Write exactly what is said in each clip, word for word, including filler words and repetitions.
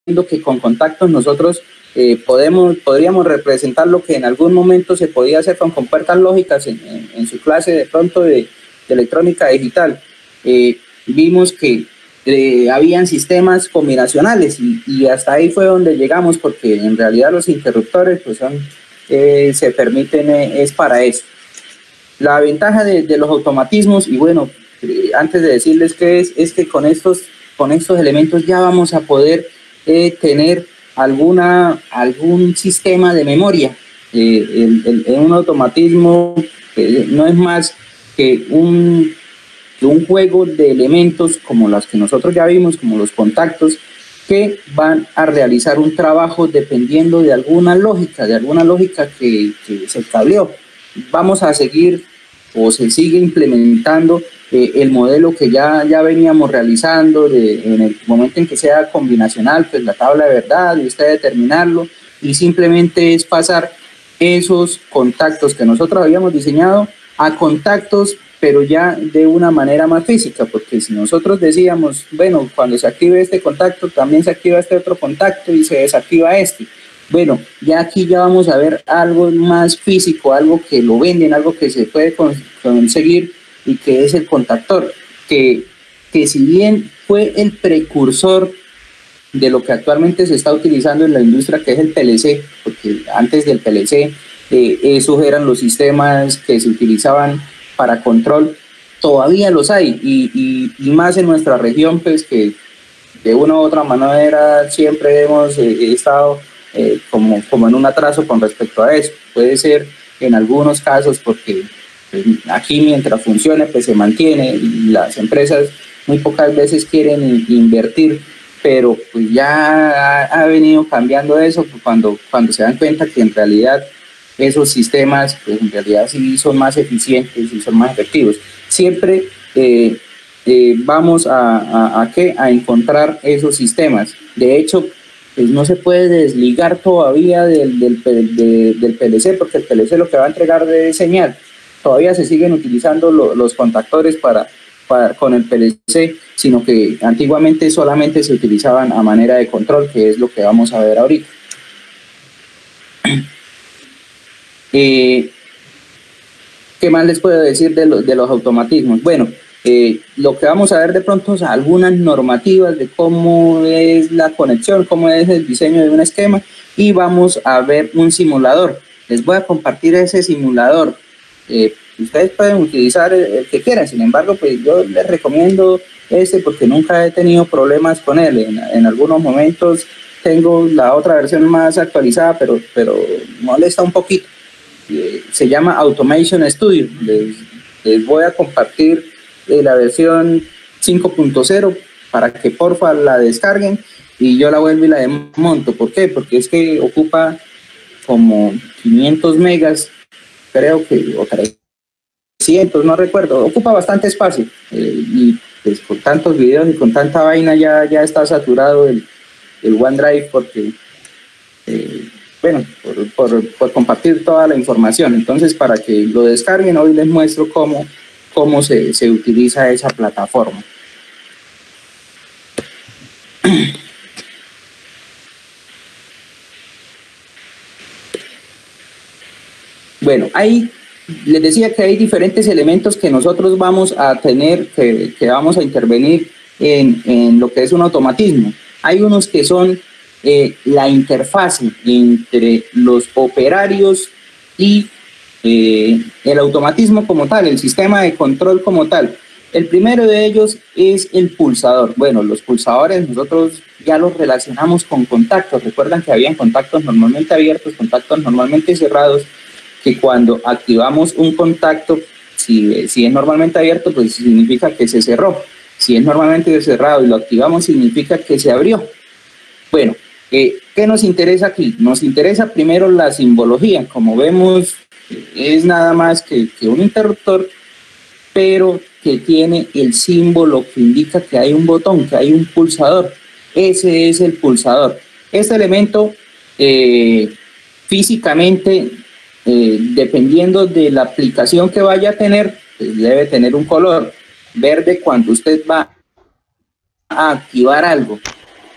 que con contactos nosotros eh, podemos, podríamos representar lo que en algún momento se podía hacer con compuertas lógicas en, en, en su clase de pronto de, de electrónica digital. Eh, vimos que eh, habían sistemas combinacionales y, y hasta ahí fue donde llegamos, porque en realidad los interruptores pues son, eh, se permiten, eh, es para eso. La ventaja de, de los automatismos, y bueno, eh, antes de decirles qué es, es que con estos, con estos elementos ya vamos a poder eh, tener alguna, algún sistema de memoria. Eh, el, el, un automatismo eh, no es más que un, que un juego de elementos como los que nosotros ya vimos, como los contactos, que van a realizar un trabajo dependiendo de alguna lógica, de alguna lógica que, que se cableó. Vamos a seguir o se sigue implementando eh, el modelo que ya, ya veníamos realizando de, en el momento en que sea combinacional, pues la tabla de verdad y usted determinarlo, y simplemente es pasar esos contactos que nosotros habíamos diseñado a contactos, pero ya de una manera más física, porque si nosotros decíamos, bueno, cuando se active este contacto, también se activa este otro contacto y se desactiva este. Bueno, ya aquí ya vamos a ver algo más físico, algo que lo venden, algo que se puede conseguir y que es el contactor, que, que si bien fue el precursor de lo que actualmente se está utilizando en la industria, que es el P L C, porque antes del P L C eh, esos eran los sistemas que se utilizaban para control, todavía los hay, y, y, y más en nuestra región, pues que de una u otra manera siempre hemos eh, estado Eh, como, como en un atraso con respecto a eso. Puede ser en algunos casos porque pues, aquí mientras funcione pues se mantiene, y las empresas muy pocas veces quieren invertir, pero pues ya ha, ha venido cambiando eso cuando, cuando se dan cuenta que en realidad esos sistemas pues en realidad sí son más eficientes y son más efectivos. Siempre eh, eh, vamos a, a, a, ¿qué? a encontrar esos sistemas. De hecho, pues no se puede desligar todavía del, del, del, del P L C, porque el P L C lo que va a entregar de señal. Todavía se siguen utilizando lo, los contactores para, para, con el P L C, sino que antiguamente solamente se utilizaban a manera de control, que es lo que vamos a ver ahorita. Eh, ¿Qué más les puedo decir de, lo, de los automatismos? Bueno, Eh, lo que vamos a ver de pronto es algunas normativas de cómo es la conexión, cómo es el diseño de un esquema, y vamos a ver un simulador. Les voy a compartir ese simulador. Eh, ustedes pueden utilizar el, el que quieran, sin embargo, pues yo les recomiendo este porque nunca he tenido problemas con él. En, en algunos momentos tengo la otra versión más actualizada, pero, pero molesta un poquito. Eh, se llama Automation Studio. Les, les voy a compartir de la versión cinco punto cero para que porfa la descarguen y yo la vuelvo y la desmonto. ¿Por qué? Porque es que ocupa como quinientos megas, creo que, o trescientos, no recuerdo, ocupa bastante espacio, eh, y pues con tantos videos y con tanta vaina ya, ya está saturado el, el OneDrive, porque eh, bueno, por, por, por compartir toda la información. Entonces, para que lo descarguen, hoy les muestro cómo cómo se, se utiliza esa plataforma. Bueno, hay, les decía que hay diferentes elementos que nosotros vamos a tener, que, que vamos a intervenir en, en lo que es un automatismo. Hay unos que son eh, la interfase entre los operarios y Eh, el automatismo como tal, el sistema de control como tal. El primero de ellos es el pulsador. Bueno, los pulsadores nosotros ya los relacionamos con contactos. Recuerdan que habían contactos normalmente abiertos, contactos normalmente cerrados, que cuando activamos un contacto, si, si es normalmente abierto, pues significa que se cerró. Si es normalmente cerrado y lo activamos, significa que se abrió. Bueno, eh, ¿qué nos interesa aquí? Nos interesa primero la simbología. Como vemos, es nada más que, que un interruptor, pero que tiene el símbolo que indica que hay un botón, que hay un pulsador. Ese es el pulsador. Este elemento eh, físicamente, eh, dependiendo de la aplicación que vaya a tener, pues debe tener un color verde cuando usted va a activar algo.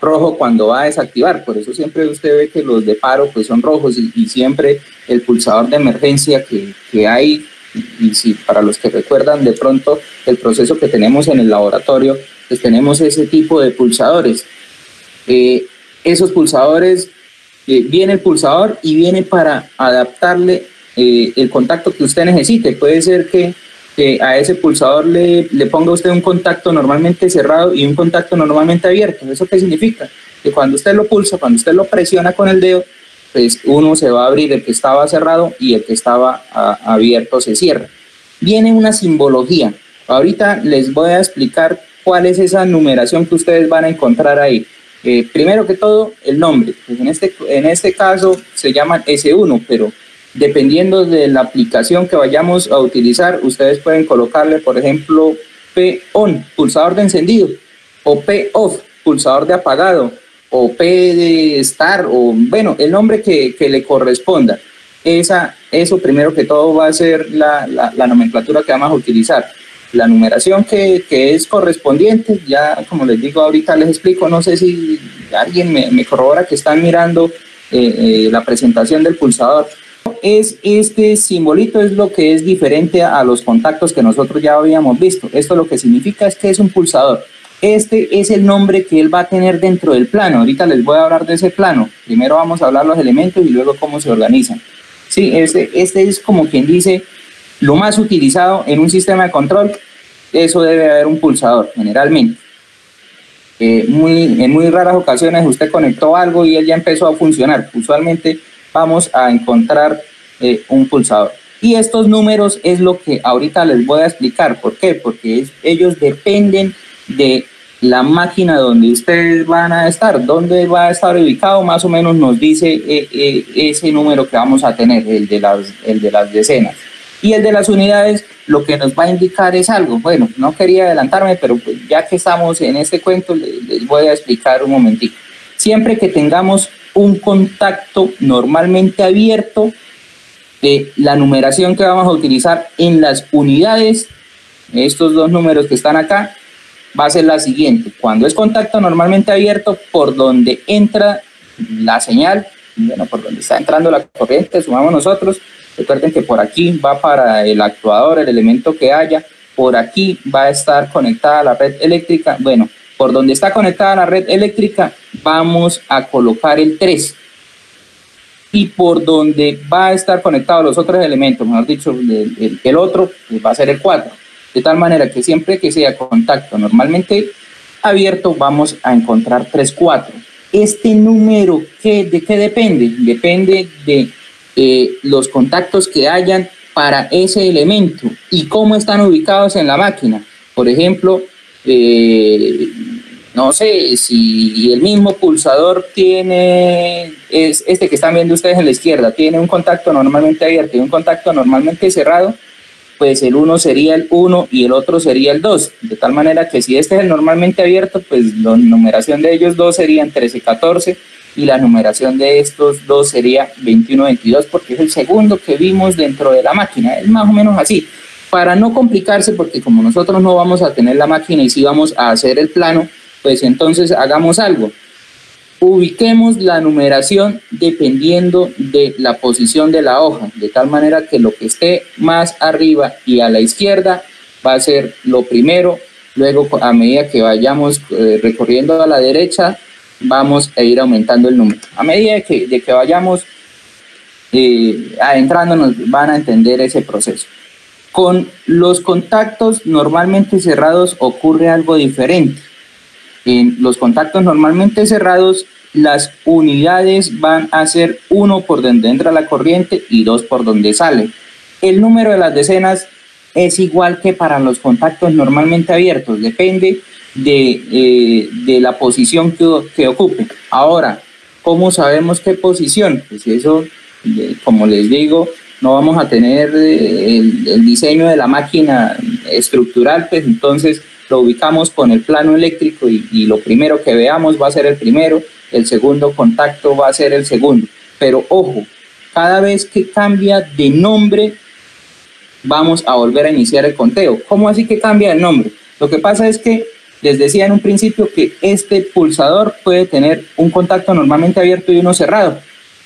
rojo cuando va a desactivar. Por eso siempre usted ve que los de paro pues son rojos y, y siempre el pulsador de emergencia que, que hay, y, y si para los que recuerdan de pronto el proceso que tenemos en el laboratorio, pues tenemos ese tipo de pulsadores. Eh, esos pulsadores, eh, viene el pulsador y viene para adaptarle eh, el contacto que usted necesite. Puede ser que que a ese pulsador le, le ponga usted un contacto normalmente cerrado y un contacto normalmente abierto. ¿Eso qué significa? Que cuando usted lo pulsa, cuando usted lo presiona con el dedo, pues uno se va a abrir el que estaba cerrado y el que estaba a, abierto se cierra. Viene una simbología. Ahorita les voy a explicar cuál es esa numeración que ustedes van a encontrar ahí. Eh, primero que todo, el nombre. Pues en, este, en este caso se llaman ese uno, pero dependiendo de la aplicación que vayamos a utilizar, ustedes pueden colocarle, por ejemplo, P on, pulsador de encendido, o P off, pulsador de apagado, o P de start, o bueno, el nombre que, que le corresponda. Esa, eso primero que todo va a ser la, la, la nomenclatura que vamos a utilizar. La numeración que, que es correspondiente, ya como les digo ahorita les explico, no sé si alguien me, me corrobora que están mirando eh, eh, la presentación del pulsador. Es este simbolito es lo que es diferente a los contactos que nosotros ya habíamos visto. Esto lo que significa es que es un pulsador. Este es el nombre que él va a tener dentro del plano. Ahorita les voy a hablar de ese plano. Primero vamos a hablar los elementos y luego cómo se organizan. Sí, este, este es como quien dice lo más utilizado en un sistema de control. Eso debe haber un pulsador generalmente. Eh, muy, en muy raras ocasiones usted conectó algo y él ya empezó a funcionar. Usualmente vamos a encontrar eh, un pulsador. Y estos números es lo que ahorita les voy a explicar. ¿Por qué? Porque es, ellos dependen de la máquina donde ustedes van a estar. Dónde va a estar ubicado, más o menos nos dice eh, eh, ese número que vamos a tener, el de, las, el de las decenas. Y el de las unidades, lo que nos va a indicar es algo. Bueno, no quería adelantarme, pero pues ya que estamos en este cuento, les, les voy a explicar un momentito. Siempre que tengamos un contacto normalmente abierto, de la numeración que vamos a utilizar en las unidades, estos dos números que están acá, va a ser la siguiente. Cuando es contacto normalmente abierto, por donde entra la señal, bueno, por donde está entrando la corriente, sumamos nosotros. Recuerden que por aquí va para el actuador, el elemento que haya, por aquí va a estar conectada a la red eléctrica. Bueno, por donde está conectada la red eléctrica, vamos a colocar el tres. Y por donde va a estar conectados los otros elementos, mejor dicho, el, el, el otro, pues va a ser el cuatro. De tal manera que siempre que sea contacto normalmente abierto, vamos a encontrar tres, cuatro. Este número, ¿qué, ¿de qué depende? Depende de eh, los contactos que hayan para ese elemento y cómo están ubicados en la máquina. Por ejemplo, eh, no sé, si el mismo pulsador tiene, es este que están viendo ustedes en la izquierda, tiene un contacto normalmente abierto y un contacto normalmente cerrado, pues el uno sería el uno y el otro sería el dos. De tal manera que si este es el normalmente abierto, pues la numeración de ellos dos serían trece, catorce y la numeración de estos dos sería veintiuno, veintidós, porque es el segundo que vimos dentro de la máquina. Es más o menos así. Para no complicarse, porque como nosotros no vamos a tener la máquina y sí vamos a hacer el plano, pues entonces hagamos algo. Ubiquemos la numeración dependiendo de la posición de la hoja, de tal manera que lo que esté más arriba y a la izquierda va a ser lo primero. Luego, a medida que vayamos eh, recorriendo a la derecha, vamos a ir aumentando el número. A medida que, de que vayamos eh, adentrándonos, van a entender ese proceso. Con los contactos normalmente cerrados ocurre algo diferente. En los contactos normalmente cerrados, las unidades van a ser uno por donde entra la corriente y dos por donde sale. El número de las decenas es igual que para los contactos normalmente abiertos, depende de, eh, de la posición que, que ocupe. Ahora, ¿cómo sabemos qué posición? Pues eso, eh, como les digo, no vamos a tener eh, el, el diseño de la máquina estructural, pues entonces lo ubicamos con el plano eléctrico y, y lo primero que veamos va a ser el primero, el segundo contacto va a ser el segundo. Pero ojo, cada vez que cambia de nombre, vamos a volver a iniciar el conteo. ¿Cómo así que cambia el nombre? Lo que pasa es que les decía en un principio que este pulsador puede tener un contacto normalmente abierto y uno cerrado.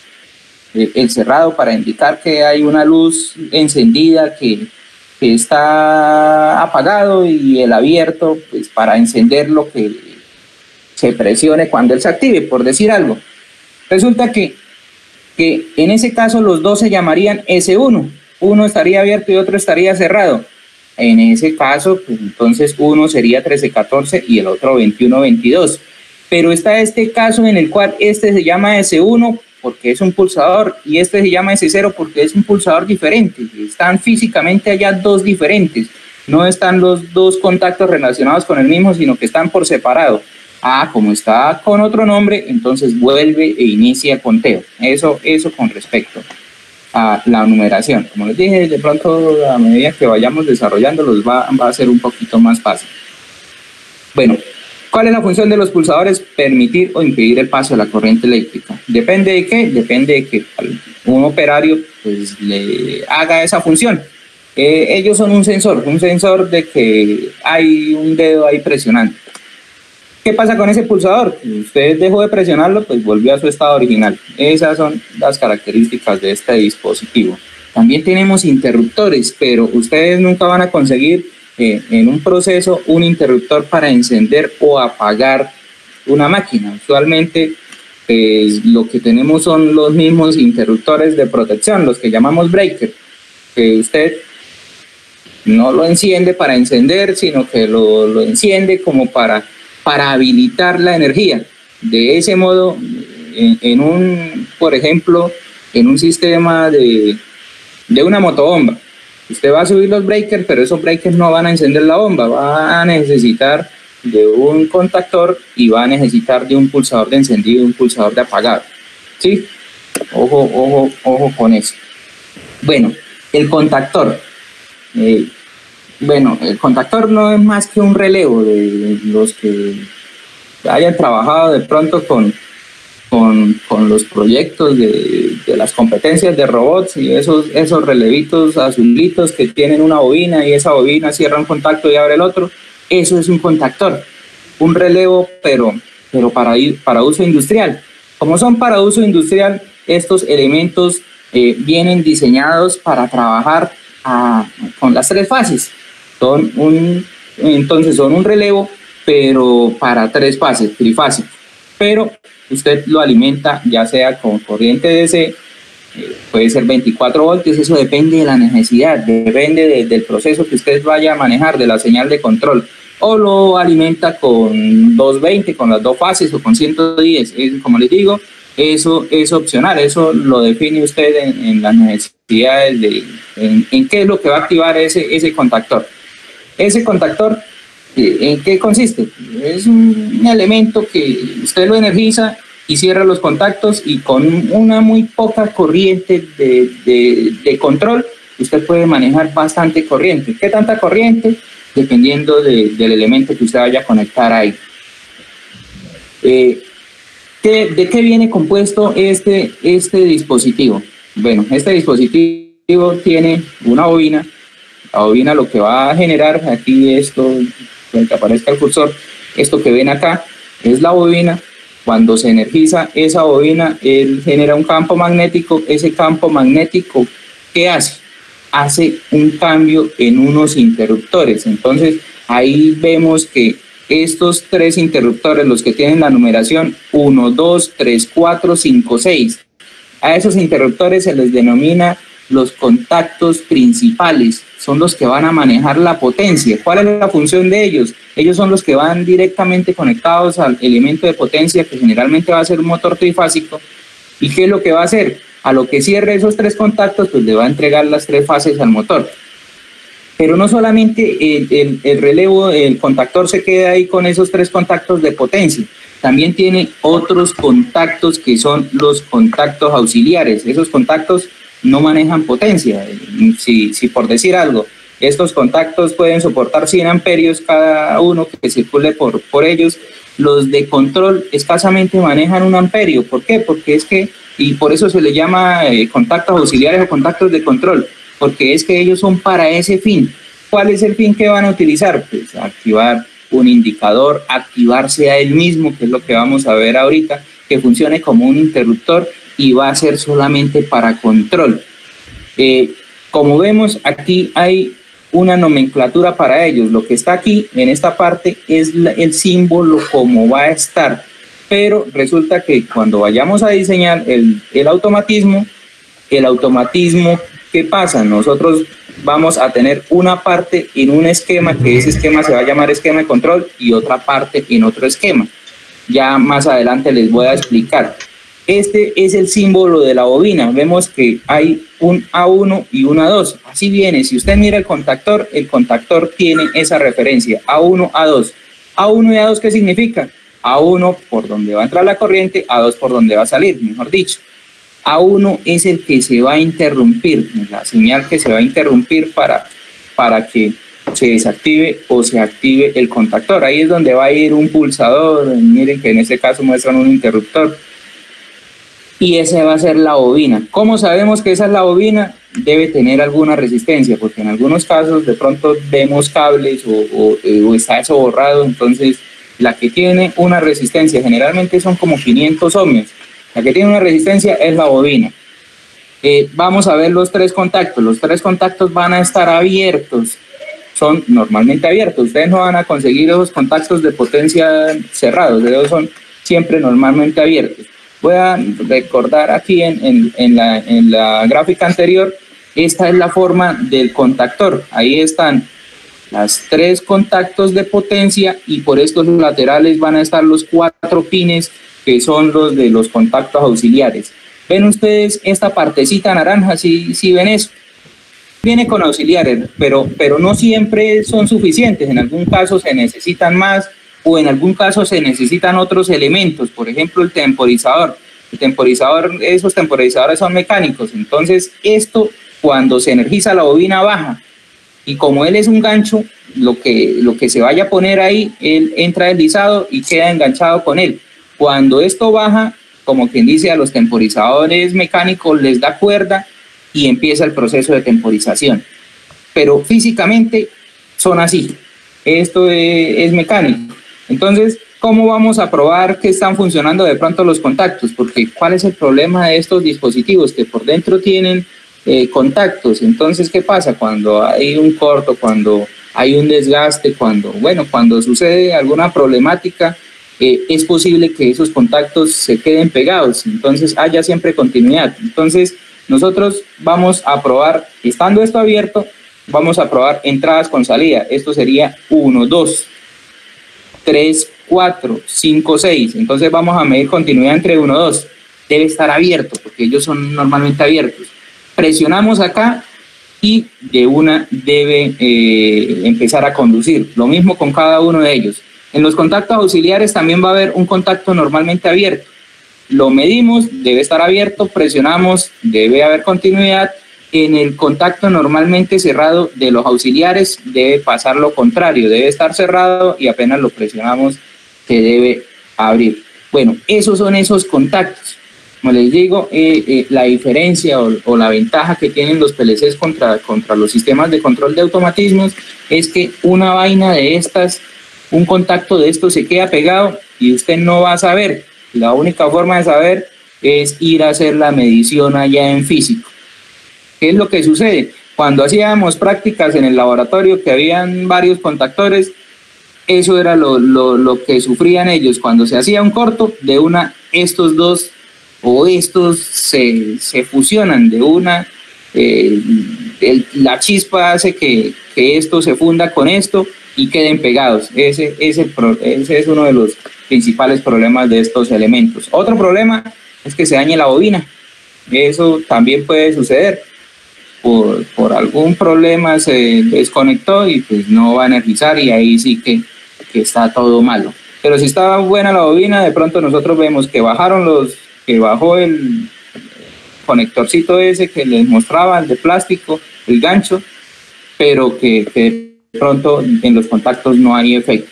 El cerrado para indicar que hay una luz encendida que, que está apagado, y el abierto pues para encender lo que se presione cuando él se active, por decir algo. Resulta que, que en ese caso los dos se llamarían ese uno, uno estaría abierto y otro estaría cerrado. En ese caso, pues entonces uno sería trece catorce y el otro veintiuno veintidós. Pero está este caso en el cual este se llama ese uno porque es un pulsador y este se llama ese cero porque es un pulsador diferente. Están físicamente allá dos diferentes. No están los dos contactos relacionados con el mismo, sino que están por separado. Ah, como está con otro nombre, entonces vuelve e inicia conteo. Eso, eso con respecto a la numeración. Como les dije, de pronto a medida que vayamos desarrollándolos va, va a ser un poquito más fácil. Bueno, ¿cuál es la función de los pulsadores? Permitir o impedir el paso de la corriente eléctrica. ¿Depende de qué? Depende de que un operario pues, le haga esa función. Eh, ellos son un sensor, un sensor de que hay un dedo ahí presionando. ¿Qué pasa con ese pulsador? Si usted dejó de presionarlo, pues volvió a su estado original. Esas son las características de este dispositivo. También tenemos interruptores, pero ustedes nunca van a conseguir eh, en un proceso un interruptor para encender o apagar una máquina. Usualmente pues, lo que tenemos son los mismos interruptores de protección, los que llamamos breaker, que usted no lo enciende para encender, sino que lo, lo enciende como para... para habilitar la energía. De ese modo, en, en un, por ejemplo, en un sistema de, de una motobomba, usted va a subir los breakers, pero esos breakers no van a encender la bomba, va a necesitar de un contactor y va a necesitar de un pulsador de encendido y un pulsador de apagado. ¿Sí? Ojo, ojo, ojo con eso. Bueno, el contactor. Eh, Bueno, el contactor no es más que un relevo. De los que hayan trabajado de pronto con, con, con los proyectos de, de las competencias de robots y esos, esos relevitos azulitos que tienen una bobina y esa bobina cierra un contacto y abre el otro, eso es un contactor, un relevo, pero, pero para, ir, para uso industrial. Como son para uso industrial, estos elementos eh, vienen diseñados para trabajar a, con las tres fases. Son un, entonces son un relevo, pero para tres fases, trifásico. Pero usted lo alimenta ya sea con corriente D C, eh, puede ser veinticuatro voltios, eso depende de la necesidad, depende de, del proceso que usted vaya a manejar, de la señal de control. O lo alimenta con doscientos veinte, con las dos fases, o con ciento diez. Es, como les digo, eso es opcional, eso lo define usted en, en las necesidades de en, en qué es lo que va a activar ese, ese contactor. Ese contactor, ¿en qué consiste? Es un elemento que usted lo energiza y cierra los contactos, y con una muy poca corriente de, de, de control, usted puede manejar bastante corriente. ¿Qué tanta corriente? Dependiendo de, del elemento que usted vaya a conectar ahí. Eh, ¿qué, ¿De qué viene compuesto este, este dispositivo? Bueno, este dispositivo tiene una bobina. La bobina lo que va a generar, aquí esto, que aparezca el cursor, esto que ven acá, es la bobina. Cuando se energiza esa bobina, él genera un campo magnético. Ese campo magnético, ¿qué hace? Hace un cambio en unos interruptores. Entonces, ahí vemos que estos tres interruptores, los que tienen la numeración uno, dos, tres, cuatro, cinco, seis, a esos interruptores se les denomina los contactos principales, son los que van a manejar la potencia. ¿Cuál es la función de ellos? Ellos son los que van directamente conectados al elemento de potencia, que generalmente va a ser un motor trifásico. ¿Y qué es lo que va a hacer? A lo que cierre esos tres contactos, pues le va a entregar las tres fases al motor. Pero no solamente el, el, el relevo, el contactor se queda ahí con esos tres contactos de potencia, también tiene otros contactos que son los contactos auxiliares. Esos contactos no manejan potencia. Si, si por decir algo, estos contactos pueden soportar cien amperios cada uno que circule por, por ellos, los de control escasamente manejan un amperio. ¿Por qué? Porque es que, y por eso se le llama eh, contactos auxiliares o contactos de control, porque es que ellos son para ese fin. ¿Cuál es el fin que van a utilizar? Pues activar un indicador, activarse a él mismo, que es lo que vamos a ver ahorita, que funcione como un interruptor y va a ser solamente para control. Eh, como vemos, aquí hay una nomenclatura para ellos. Lo que está aquí en esta parte es la, el símbolo como va a estar, pero resulta que cuando vayamos a diseñar el, el automatismo, el automatismo, ¿qué pasa? Nosotros vamos a tener una parte en un esquema, que ese esquema se va a llamar esquema de control, y otra parte en otro esquema. Ya más adelante les voy a explicar. Este es el símbolo de la bobina. Vemos que hay un A uno y un A dos. Así viene. Si usted mira el contactor, el contactor tiene esa referencia. A uno, A dos. A uno y A dos, ¿qué significa? A uno por donde va a entrar la corriente, A dos por donde va a salir, mejor dicho. A uno es el que se va a interrumpir, la señal que se va a interrumpir para, para que se desactive o se active el contactor. Ahí es donde va a ir un pulsador. Miren que en este caso muestran un interruptor. Y esa va a ser la bobina. ¿Cómo sabemos que esa es la bobina? Debe tener alguna resistencia, porque en algunos casos de pronto vemos cables o, o, o está eso borrado. Entonces la que tiene una resistencia, generalmente son como quinientos ohmios, la que tiene una resistencia es la bobina. Eh, vamos a ver los tres contactos. Los tres contactos van a estar abiertos, son normalmente abiertos. Ustedes no van a conseguir esos contactos de potencia cerrados, ellos son siempre normalmente abiertos. Voy a recordar aquí en, en, en, la, en la gráfica anterior, esta es la forma del contactor. Ahí están las tres contactos de potencia y por estos laterales van a estar los cuatro pines que son los de los contactos auxiliares. ¿Ven ustedes esta partecita naranja? ¿Sí, sí ven eso? Viene con auxiliares, pero, pero no siempre son suficientes. En algún caso se necesitan más, o en algún caso se necesitan otros elementos, por ejemplo el temporizador. El temporizador, esos temporizadores son mecánicos, entonces esto cuando se energiza la bobina baja, y como él es un gancho, lo que, lo que se vaya a poner ahí, él entra deslizado y queda enganchado con él. Cuando esto baja, como quien dice, a los temporizadores mecánicos les da cuerda y empieza el proceso de temporización. Pero físicamente son así, esto es, es mecánico. Entonces, ¿cómo vamos a probar que están funcionando de pronto los contactos? Porque ¿cuál es el problema de estos dispositivos? Que por dentro tienen eh, contactos. Entonces, ¿qué pasa? Cuando hay un corto, cuando hay un desgaste, cuando, bueno, cuando sucede alguna problemática, eh, es posible que esos contactos se queden pegados. Entonces, haya siempre continuidad. Entonces, nosotros vamos a probar, estando esto abierto, vamos a probar entradas con salida. Esto sería uno, dos. tres, cuatro, cinco, seis. Entonces vamos a medir continuidad entre uno y dos. Debe estar abierto porque ellos son normalmente abiertos. Presionamos acá y de una debe eh, empezar a conducir. Lo mismo con cada uno de ellos. En los contactos auxiliares también va a haber un contacto normalmente abierto. Lo medimos, debe estar abierto, presionamos, debe haber continuidad. En el contacto normalmente cerrado de los auxiliares debe pasar lo contrario, debe estar cerrado y apenas lo presionamos se debe abrir. Bueno, esos son esos contactos. Como les digo, eh, eh, la diferencia o, o la ventaja que tienen los P L Cs contra, contra los sistemas de control de automatismos es que una vaina de estas, un contacto de estos se queda pegado y usted no va a saber. La única forma de saber es ir a hacer la medición allá en físico. ¿Qué es lo que sucede? Cuando hacíamos prácticas en el laboratorio que habían varios contactores, eso era lo, lo, lo que sufrían ellos. Cuando se hacía un corto, de una, estos dos o estos se, se fusionan de una, eh, el, la chispa hace que, que esto se funda con esto y queden pegados. Ese es, el, ese es uno de los principales problemas de estos elementos. Otro problema es que se dañe la bobina. Eso también puede suceder. Por, por algún problema se desconectó y pues no va a energizar y ahí sí que, que está todo malo. Pero si está buena la bobina, de pronto nosotros vemos que bajaron los, que bajó el conectorcito ese que les mostraba, el de plástico, el gancho, pero que, que de pronto en los contactos no hay efecto.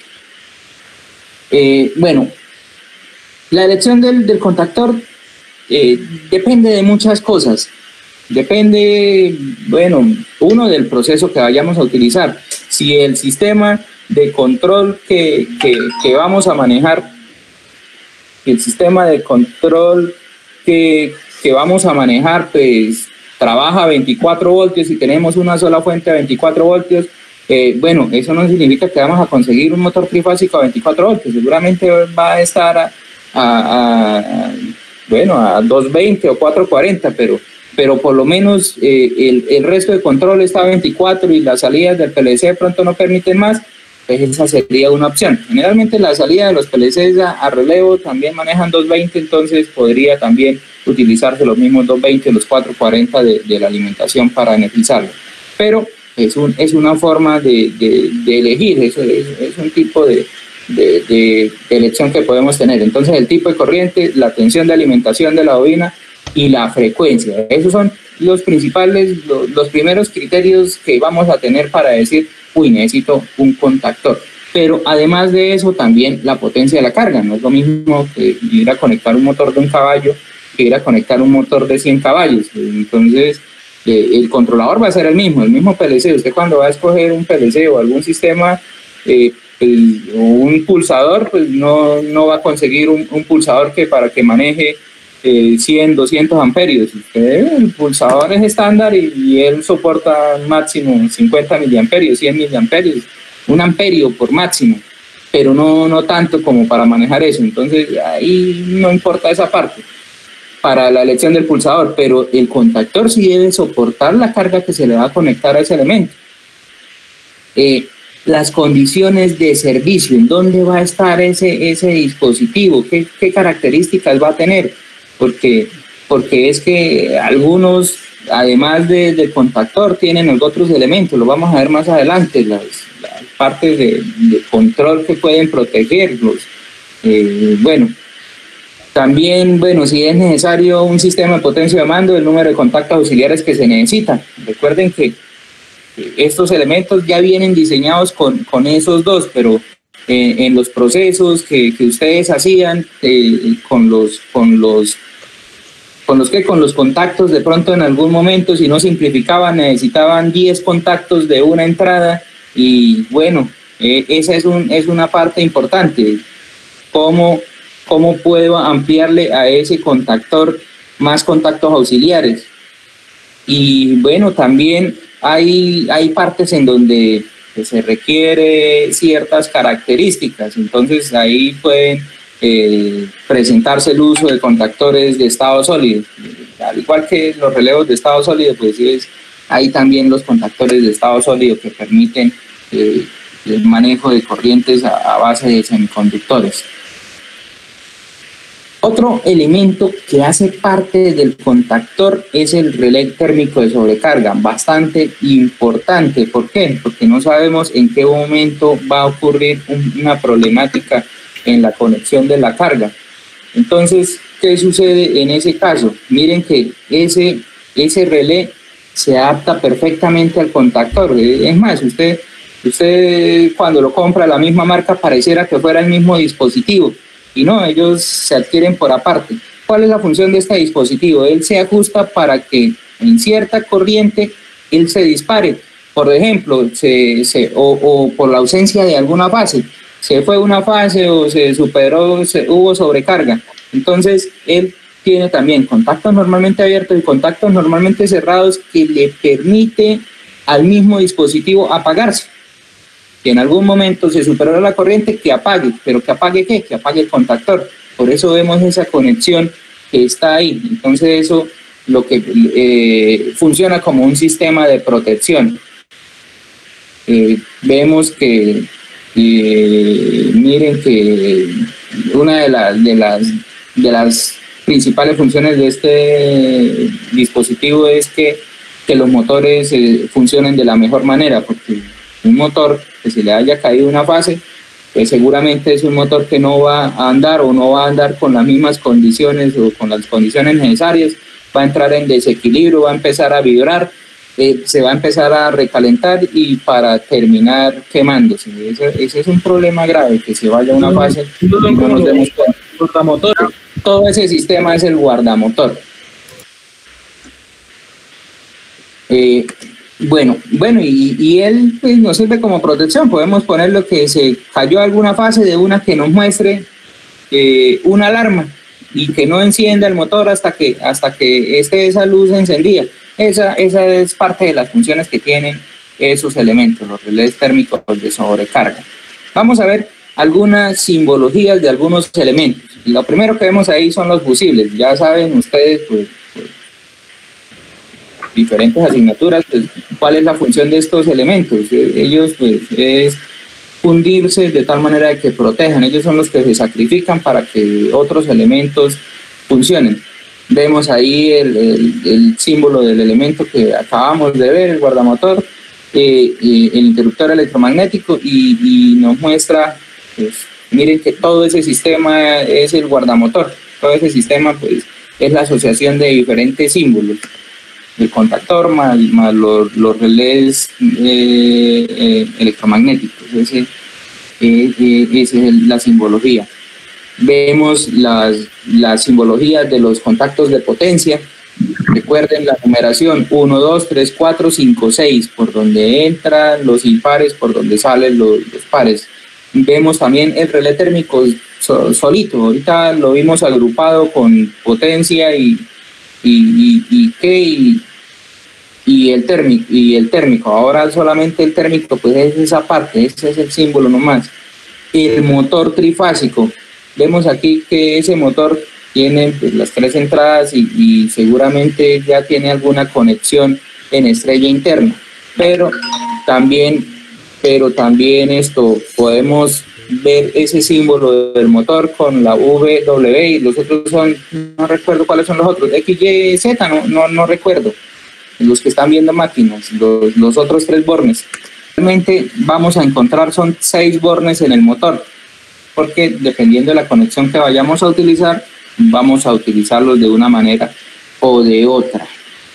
Eh, bueno, la elección del, del contactor eh, depende de muchas cosas. Depende, bueno, uno, del proceso que vayamos a utilizar. Si el sistema de control que, que, que vamos a manejar, el sistema de control que, que vamos a manejar, pues trabaja a veinticuatro voltios y tenemos una sola fuente a veinticuatro voltios, eh, bueno, eso no significa que vamos a conseguir un motor trifásico a veinticuatro voltios, seguramente va a estar a, a, a bueno, a doscientos veinte o cuatrocientos cuarenta, pero, pero por lo menos eh, el, el resto de control está a veinticuatro y las salidas del P L C de pronto no permiten más, pues esa sería una opción. Generalmente la salida de los P L Cs a, a relevo también manejan doscientos veinte, entonces podría también utilizarse los mismos doscientos veinte o los cuatrocientos cuarenta de, de la alimentación para energizarlo. Pero es, un, es una forma de, de, de elegir, eso es, es un tipo de... De, de, de elección que podemos tener. Entonces el tipo de corriente, la tensión de alimentación de la bobina y la frecuencia, esos son los principales, los, los primeros criterios que vamos a tener para decir, uy, necesito un contactor. Pero además de eso también la potencia de la carga, no es lo mismo que ir a conectar un motor de un caballo que ir a conectar un motor de cien caballos. Entonces eh, el controlador va a ser el mismo, el mismo P L C. Usted cuando va a escoger un P L C o algún sistema eh, El, un pulsador, pues no, no va a conseguir un, un pulsador que para que maneje eh, cien, doscientos amperios. Usted, el pulsador es estándar y, y él soporta máximo cincuenta miliamperios, cien miliamperios, un amperio por máximo, pero no, no tanto como para manejar eso. Entonces ahí no importa esa parte para la elección del pulsador, pero el contactor sí debe soportar la carga que se le va a conectar a ese elemento. Eh, las condiciones de servicio, en dónde va a estar ese, ese dispositivo, ¿Qué, qué características va a tener, porque, porque es que algunos, además de, del contactor, tienen otros elementos, lo vamos a ver más adelante, las, las partes de, de control que pueden protegerlos. Eh, bueno, también, bueno, si es necesario un sistema de potencia de mando, el número de contactos auxiliares que se necesitan. Recuerden que estos elementos ya vienen diseñados con, con esos dos, pero eh, en los procesos que, que ustedes hacían eh, con los con los con los que con los contactos de pronto en algún momento, si no simplificaban, necesitaban diez contactos de una entrada y bueno, eh, esa es un es una parte importante. ¿Cómo, cómo puedo ampliarle a ese contactor más contactos auxiliares? Y bueno, también Hay, hay partes en donde se requiere ciertas características, entonces ahí pueden eh, presentarse el uso de contactores de estado sólido, al igual que los relevos de estado sólido, pues es, hay también los contactores de estado sólido que permiten eh, el manejo de corrientes a, a base de semiconductores. Otro elemento que hace parte del contactor es el relé térmico de sobrecarga, bastante importante. ¿Por qué? Porque no sabemos en qué momento va a ocurrir un, una problemática en la conexión de la carga. Entonces, ¿qué sucede en ese caso? Miren que ese, ese relé se adapta perfectamente al contactor. Es más, usted, usted cuando lo compra la misma marca pareciera que fuera el mismo dispositivo. Y no, ellos se adquieren por aparte. ¿Cuál es la función de este dispositivo? Él se ajusta para que en cierta corriente él se dispare. Por ejemplo, se, se, o, o por la ausencia de alguna fase. Se fue una fase o se superó, se, hubo sobrecarga. Entonces, él tiene también contactos normalmente abiertos y contactos normalmente cerrados que le permite al mismo dispositivo apagarse. Que en algún momento se superó la corriente, que apague, pero que apague ¿qué? Que apague el contactor. Por eso vemos esa conexión que está ahí. Entonces eso lo que eh, funciona como un sistema de protección. Eh, vemos que, eh, miren que una de, la, de, las, de las principales funciones de este dispositivo es que, que los motores eh, funcionen de la mejor manera, porque un motor que se le haya caído una fase, pues seguramente es un motor que no va a andar o no va a andar con las mismas condiciones o con las condiciones necesarias, va a entrar en desequilibrio, va a empezar a vibrar, eh, se va a empezar a recalentar y para terminar quemándose. Ese, ese es un problema grave, que se vaya una fase y no nos demos cuenta. Todo ese sistema es el guardamotor. Eh, Bueno, bueno, y, y él pues, nos sirve como protección. Podemos poner lo que se cayó alguna fase de una que nos muestre eh, una alarma y que no encienda el motor hasta que hasta que esté esa luz encendida. Esa, esa es parte de las funciones que tienen esos elementos, los relés térmicos de sobrecarga. Vamos a ver algunas simbologías de algunos elementos. Lo primero que vemos ahí son los fusibles. Ya saben ustedes, pues, pues diferentes asignaturas, pues, cuál es la función de estos elementos. Ellos, pues, es fundirse de tal manera de que protejan. Ellos son los que se sacrifican para que otros elementos funcionen. Vemos ahí el, el, el símbolo del elemento que acabamos de ver, el guardamotor, eh, eh, el interruptor electromagnético, y, y nos muestra, pues, miren que todo ese sistema es el guardamotor. Todo ese sistema, pues, es la asociación de diferentes símbolos. El contactor más, más los, los relés eh, eh, electromagnéticos. Ese, eh, eh, esa es la simbología. Vemos las, las simbologías de los contactos de potencia. Recuerden la numeración uno, dos, tres, cuatro, cinco, seis, por donde entran los impares, por donde salen los, los pares. Vemos también el relé térmico so, solito. Ahorita lo vimos agrupado con potencia y y, y, y qué y, y el térmico y el térmico. Ahora solamente el térmico, pues es esa parte, ese es el símbolo nomás. El motor trifásico, vemos aquí que ese motor tiene, pues, las tres entradas y, y seguramente ya tiene alguna conexión en estrella interna, pero también pero también esto podemos ver ese símbolo del motor con la V W, y los otros son, no recuerdo cuáles son los otros, X, Y, Z, no, no, no recuerdo, los que están viendo máquinas, los, los otros tres bornes. Realmente vamos a encontrar son seis bornes en el motor, porque dependiendo de la conexión que vayamos a utilizar, vamos a utilizarlos de una manera o de otra.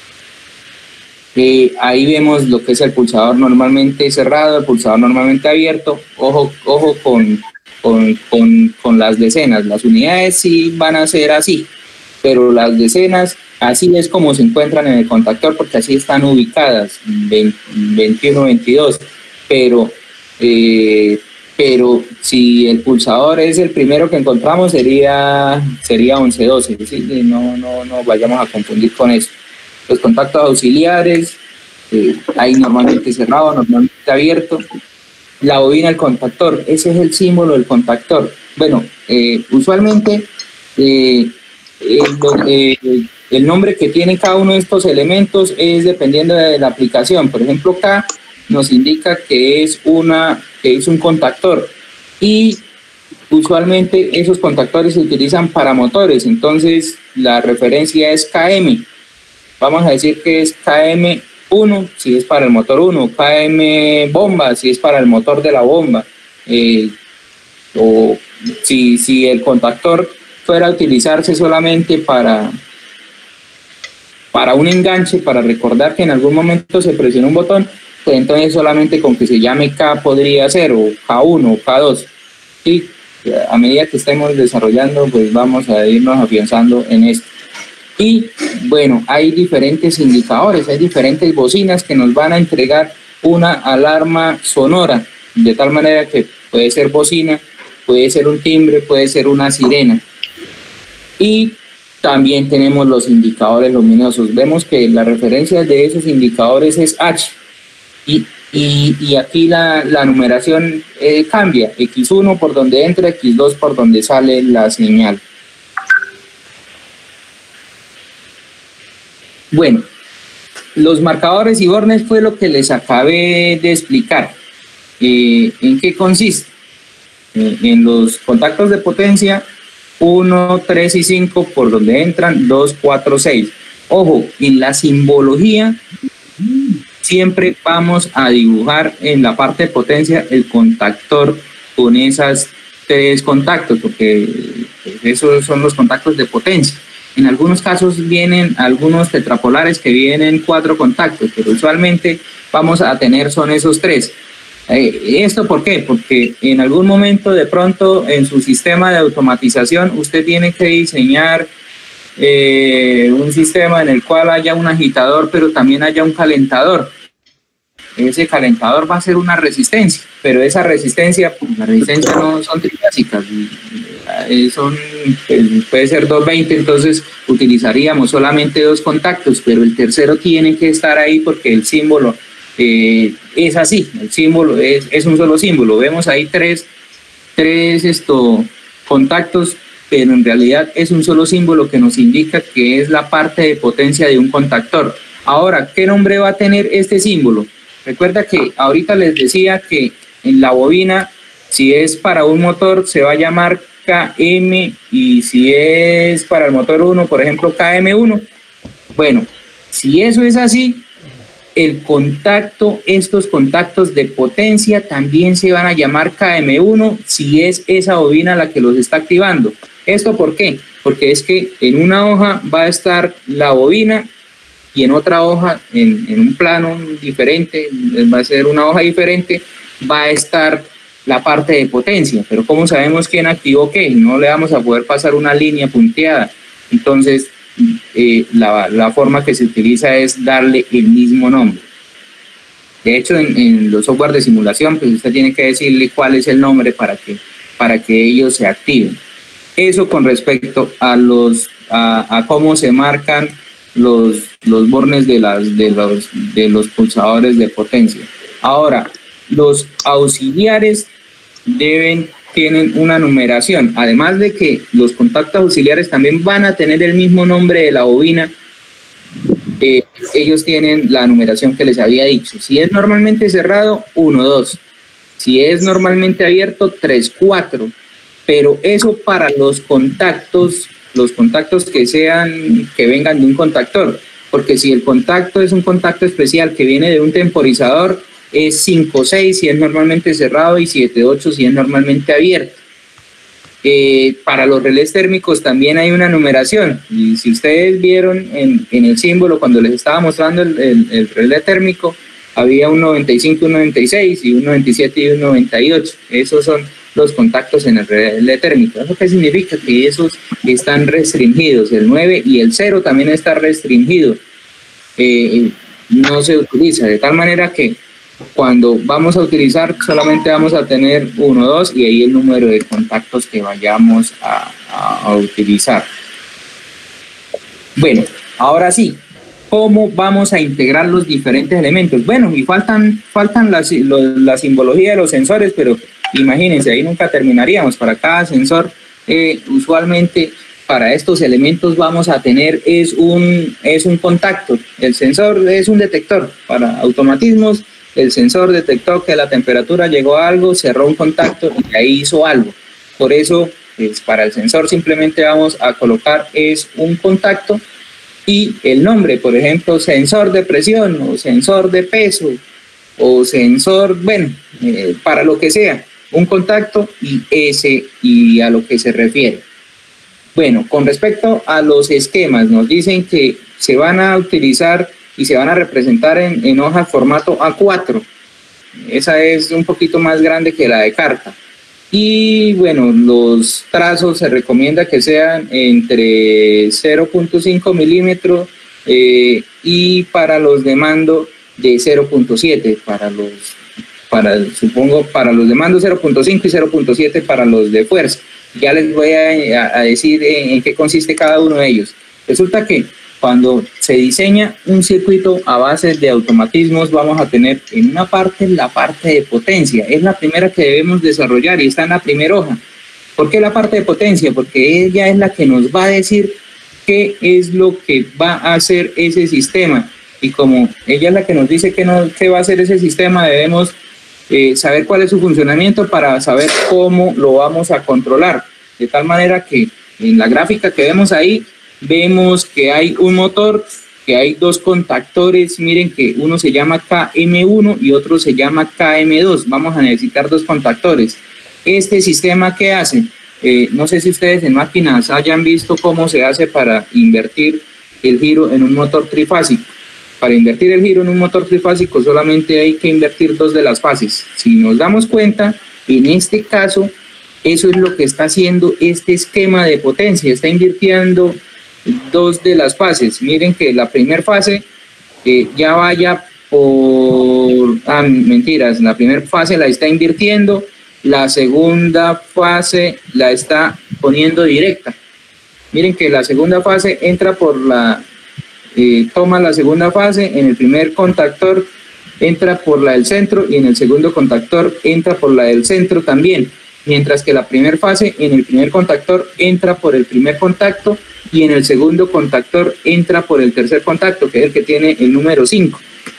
Eh, ahí vemos lo que es el pulsador normalmente cerrado, el pulsador normalmente abierto. Ojo, ojo con, con, con, con las decenas. Las unidades sí van a ser así, pero las decenas así es como se encuentran en el contactor, porque así están ubicadas, veintiuno, veintidós. Pero, eh, pero si el pulsador es el primero que encontramos, sería, sería once, doce. ¿Sí? No, no, no vayamos a confundir con eso. Los contactos auxiliares, eh, ahí normalmente cerrado, normalmente abierto. La bobina del contactor, ese es el símbolo del contactor. Bueno, eh, usualmente eh, el, eh, el nombre que tiene cada uno de estos elementos es dependiendo de la aplicación. Por ejemplo, acá nos indica que es, una, que es un contactor, y usualmente esos contactores se utilizan para motores, entonces la referencia es K M. Vamos a decir que es K M uno si es para el motor uno, K M bomba si es para el motor de la bomba. Eh, o si, si el contactor fuera a utilizarse solamente para, para un enganche, para recordar que en algún momento se presionó un botón, pues entonces solamente con que se llame K podría ser, o K uno o K dos. Y a medida que estemos desarrollando, pues vamos a irnos afianzando en esto. Y bueno, hay diferentes indicadores, hay diferentes bocinas que nos van a entregar una alarma sonora, de tal manera que puede ser bocina, puede ser un timbre, puede ser una sirena. Y también tenemos los indicadores luminosos. Vemos que la referencia de esos indicadores es H. Y, y, y aquí la, la numeración eh, cambia, equis uno por donde entra, equis dos por donde sale la señal. Bueno, los marcadores y bornes fue lo que les acabé de explicar. Eh, ¿En qué consiste? Eh, en los contactos de potencia uno, tres y cinco por donde entran, dos, cuatro, seis. Ojo, en la simbología siempre vamos a dibujar en la parte de potencia el contactor con esas tres contactos, porque esos son los contactos de potencia. En algunos casos vienen algunos tetrapolares que vienen cuatro contactos, pero usualmente vamos a tener son esos tres. Eh, ¿Esto por qué? Porque en algún momento de pronto en su sistema de automatización usted tiene que diseñar eh, un sistema en el cual haya un agitador, pero también haya un calentador. ese calentador va a ser una resistencia, pero esa resistencia, pues, la resistencia no son trifásicas, son, puede ser doscientos veinte, entonces utilizaríamos solamente dos contactos, pero el tercero tiene que estar ahí porque el símbolo eh, es así, el símbolo es, es un solo símbolo. Vemos ahí tres, tres esto, contactos, pero en realidad es un solo símbolo que nos indica que es la parte de potencia de un contactor. Ahora, ¿qué nombre va a tener este símbolo? Recuerda que ahorita les decía que en la bobina, si es para un motor, se va a llamar K M, y si es para el motor uno, por ejemplo, K M uno. Bueno, si eso es así, el contacto, estos contactos de potencia también se van a llamar K M uno si es esa bobina la que los está activando. ¿Esto por qué? Porque es que en una hoja va a estar la bobina y en otra hoja, en, en un plano diferente, va a ser una hoja diferente, va a estar la parte de potencia. Pero ¿cómo sabemos quién activó qué? No le vamos a poder pasar una línea punteada. Entonces, eh, la, la forma que se utiliza es darle el mismo nombre. De hecho, en, en los software de simulación, pues usted tiene que decirle cuál es el nombre para que, para que ellos se activen. Eso con respecto a, los, a, a cómo se marcan los, los bornes de, las, de, los, de los pulsadores de potencia. Ahora, los auxiliares deben, tienen una numeración, además de que los contactos auxiliares también van a tener el mismo nombre de la bobina. Eh, ellos tienen la numeración que les había dicho. Si es normalmente cerrado, uno, dos. Si es normalmente abierto, tres, cuatro. Pero eso para los contactos, los contactos que sean, que vengan de un contactor, porque si el contacto es un contacto especial que viene de un temporizador, es cinco seis si es normalmente cerrado y siete ocho si es normalmente abierto. Eh, para los relés térmicos también hay una numeración, y si ustedes vieron en, en el símbolo cuando les estaba mostrando el, el, el relé térmico, había un noventa y cinco, un noventa y seis y un noventa y siete y un noventa y ocho. Esos son los contactos en el relé térmico. ¿Eso qué significa? Que esos están restringidos. El nueve y el cero también está restringido. Eh, no se utiliza, de tal manera que cuando vamos a utilizar solamente vamos a tener uno, dos y ahí el número de contactos que vayamos a, a, a utilizar. Bueno, ahora sí, ¿cómo vamos a integrar los diferentes elementos? Bueno, y faltan, faltan la, la simbología de los sensores, pero imagínense, ahí nunca terminaríamos. Para cada sensor, eh, usualmente para estos elementos vamos a tener es un, es un contacto. El sensor es un detector. Para automatismos, el sensor detectó que la temperatura llegó a algo, cerró un contacto y ahí hizo algo. Por eso, pues, para el sensor simplemente vamos a colocar es un contacto y el nombre, por ejemplo, sensor de presión o sensor de peso o sensor, bueno, eh, para lo que sea, un contacto y ese y a lo que se refiere. Bueno, con respecto a los esquemas, nos dicen que se van a utilizar y se van a representar en, en hoja formato A cuatro. Esa es un poquito más grande que la de carta. Y bueno, los trazos se recomienda que sean entre cero punto cinco milímetros eh, y para los de mando de cero punto siete, para los, para, supongo, para los de mando cero punto cinco y cero punto siete para los de fuerza. Ya les voy a, a decir en, en qué consiste cada uno de ellos. Resulta que cuando se diseña un circuito a base de automatismos, vamos a tener en una parte la parte de potencia. Es la primera que debemos desarrollar y está en la primera hoja. ¿Por qué la parte de potencia? Porque ella es la que nos va a decir qué es lo que va a hacer ese sistema. Y como ella es la que nos dice qué, no, qué va a hacer ese sistema, debemos eh, saber cuál es su funcionamiento para saber cómo lo vamos a controlar. De tal manera que en la gráfica que vemos ahí, vemos que hay un motor, que hay dos contactores. Miren que uno se llama K M uno y otro se llama K M dos. Vamos a necesitar dos contactores. Este sistema, ¿qué hace? Eh, no sé si ustedes en máquinas hayan visto cómo se hace para invertir el giro en un motor trifásico. Para invertir el giro en un motor trifásico solamente hay que invertir dos de las fases. Si nos damos cuenta, en este caso, eso es lo que está haciendo este esquema de potencia. Está invirtiendo dos de las fases. Miren que la primera fase eh, ya vaya por por, ah, mentiras, la primera fase la está invirtiendo, la segunda fase la está poniendo directa. Miren que la segunda fase entra por la, eh, toma la segunda fase, en el primer contactor entra por la del centro y en el segundo contactor entra por la del centro también, mientras que la primera fase en el primer contactor entra por el primer contacto y en el segundo contactor entra por el tercer contacto, que es el que tiene el número cinco.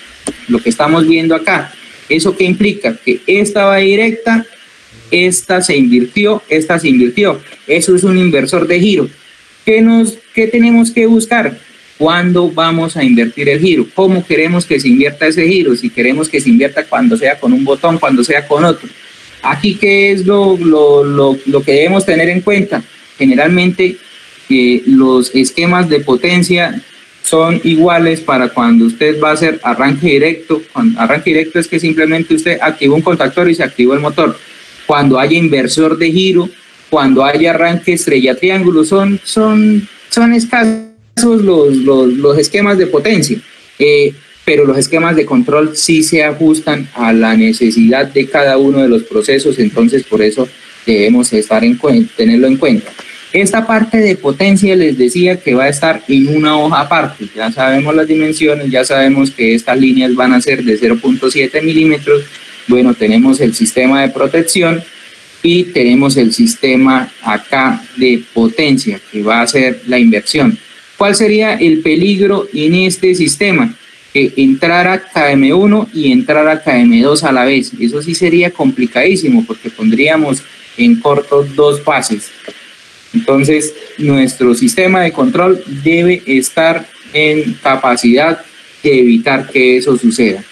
Lo que estamos viendo acá, ¿eso qué implica? Que esta va directa, esta se invirtió, esta se invirtió. Eso es un inversor de giro. ¿Qué, nos, qué tenemos que buscar? ¿Cuándo vamos a invertir el giro? ¿Cómo queremos que se invierta ese giro? Si queremos que se invierta cuando sea con un botón, cuando sea con otro. Aquí, ¿qué es lo, lo, lo, lo que debemos tener en cuenta? Generalmente, eh, los esquemas de potencia son iguales para cuando usted va a hacer arranque directo. Cuando arranque directo es que simplemente usted activó un contactor y se activó el motor. Cuando haya inversor de giro, cuando haya arranque estrella triángulo, son, son, son escasos los, los, los esquemas de potencia, eh, pero los esquemas de control sí se ajustan a la necesidad de cada uno de los procesos, entonces por eso debemos estar en tenerlo en cuenta. Esta parte de potencia les decía que va a estar en una hoja aparte, ya sabemos las dimensiones, ya sabemos que estas líneas van a ser de cero punto siete milímetros. Bueno, tenemos el sistema de protección y tenemos el sistema acá de potencia que va a ser la inversión. ¿Cuál sería el peligro en este sistema? Que entrara K M uno y entrara K M dos a la vez. Eso sí sería complicadísimo porque pondríamos en corto dos fases. Entonces, nuestro sistema de control debe estar en capacidad de evitar que eso suceda.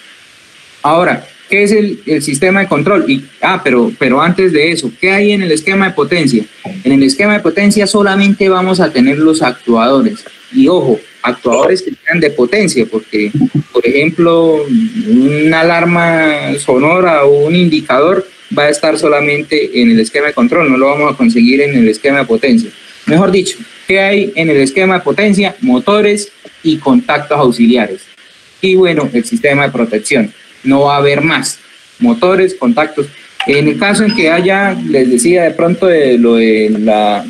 Ahora, ¿qué es el, el sistema de control? Y, ah, pero, pero antes de eso, ¿qué hay en el esquema de potencia? En el esquema de potencia solamente vamos a tener los actuadores. Y ojo, actuadores que sean de potencia, porque, por ejemplo, una alarma sonora o un indicador va a estar solamente en el esquema de control, no lo vamos a conseguir en el esquema de potencia. Mejor dicho, ¿qué hay en el esquema de potencia? Motores y contactos auxiliares. Y bueno, el sistema de protección. No va a haber más. Motores, contactos. En el caso en que haya, les decía de pronto de lo de la,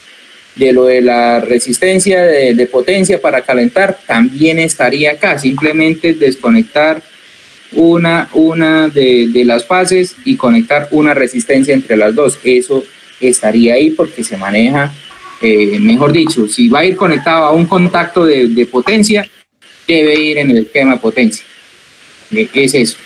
de, lo de la resistencia de, de potencia para calentar, también estaría acá. Simplemente desconectar una, una de, de las fases y conectar una resistencia entre las dos. Eso estaría ahí porque se maneja, eh, mejor dicho, si va a ir conectado a un contacto de, de potencia, debe ir en el esquema de potencia. Es eso.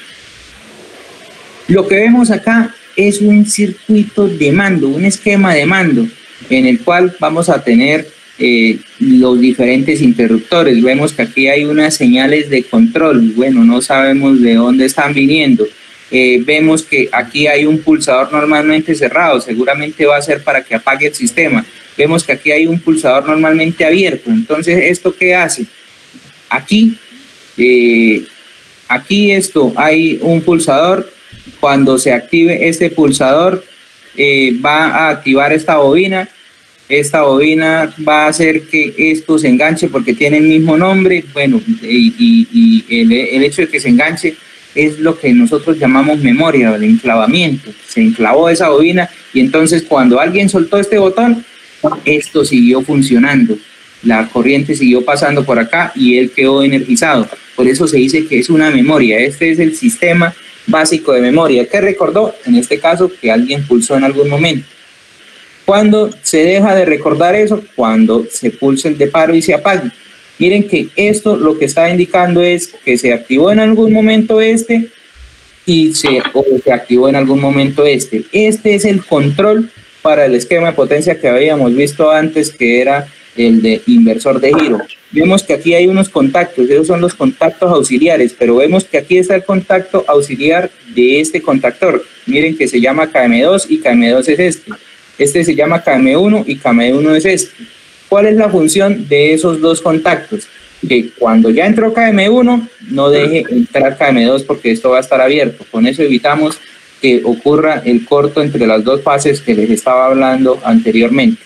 Lo que vemos acá es un circuito de mando, un esquema de mando, en el cual vamos a tener eh, los diferentes interruptores. Vemos que aquí hay unas señales de control. Bueno, no sabemos de dónde están viniendo. Eh, vemos que aquí hay un pulsador normalmente cerrado, seguramente va a ser para que apague el sistema. Vemos que aquí hay un pulsador normalmente abierto. Entonces, ¿esto qué hace? Aquí... Eh, Aquí esto, hay un pulsador. Cuando se active este pulsador, eh, va a activar esta bobina. Esta bobina va a hacer que esto se enganche porque tiene el mismo nombre. Bueno, y, y, y el, el hecho de que se enganche es lo que nosotros llamamos memoria, el enclavamiento. Se enclavó esa bobina y entonces cuando alguien soltó este botón, esto siguió funcionando. La corriente siguió pasando por acá y él quedó energizado. Por eso se dice que es una memoria. Este es el sistema básico de memoria. ¿Qué recordó? En este caso, que alguien pulsó en algún momento. ¿Cuándo se deja de recordar eso? Cuando se pulse el de paro y se apague. Miren que esto lo que está indicando es que se activó en algún momento este y se, o se activó en algún momento este. Este es el control para el esquema de potencia que habíamos visto antes, que era el de inversor de giro. Vemos que aquí hay unos contactos, esos son los contactos auxiliares, pero vemos que aquí está el contacto auxiliar de este contactor. Miren que se llama K M dos y K M dos es este. Este se llama K M uno y K M uno es este. ¿Cuál es la función de esos dos contactos? Que cuando ya entró K M uno, no deje entrar K M dos porque esto va a estar abierto. Con eso evitamos que ocurra el corto entre las dos fases que les estaba hablando anteriormente.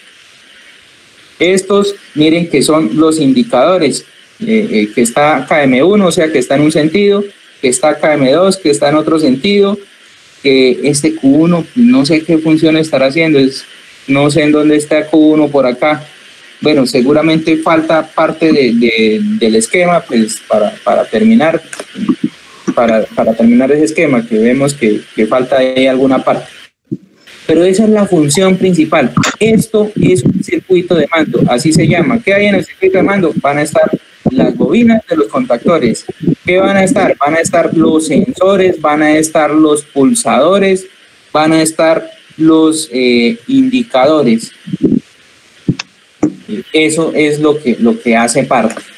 Estos, miren que son los indicadores, eh, eh, que está K M uno, o sea que está en un sentido, que está K M dos, que está en otro sentido, que este Q uno, no sé qué función estará haciendo, es, no sé en dónde está Q uno por acá. Bueno, seguramente falta parte de, de, del esquema, pues para, para terminar, para, para terminar ese esquema, que vemos que, que falta ahí alguna parte. Pero esa es la función principal. Esto es un circuito de mando, así se llama. ¿Qué hay en el circuito de mando? Van a estar las bobinas de los contactores. ¿Qué van a estar? Van a estar los sensores, van a estar los pulsadores, van a estar los eh, indicadores. Eso es lo que, lo que hace parte.